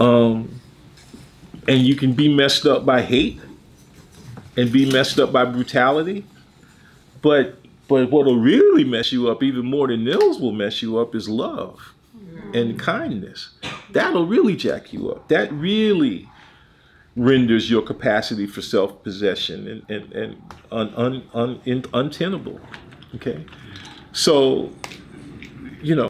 And you can be messed up by hate and be messed up by brutality. But what'll really mess you up even more than those will mess you up is love and kindness. That'll really jack you up. That really renders your capacity for self-possession and untenable. Okay, so